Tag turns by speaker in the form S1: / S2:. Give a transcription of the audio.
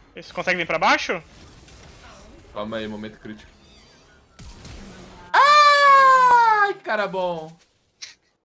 S1: Você consegue vir pra baixo?
S2: Calma aí, momento crítico. Ai, que cara bom.